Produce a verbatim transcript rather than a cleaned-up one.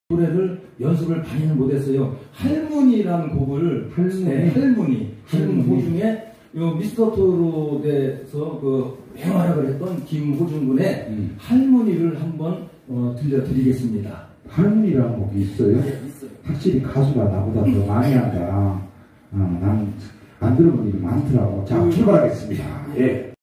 노래를 연습을 많이는 못했어요. 할머니라는 곡을 할머니, 네, 할머니, 할머니 할머니. 중에 요 미스터 트롯에서 그 맹활약을 했던 김호중 군의 음. 할머니를 한번 어, 들려드리겠습니다. 할머니라는 곡이 있어요? 네, 있어요. 확실히 가수가 나보다 더 많이 한다. 어, 나는 안 들어본 일이 많더라고. 자, 그, 출발하겠습니다. 예.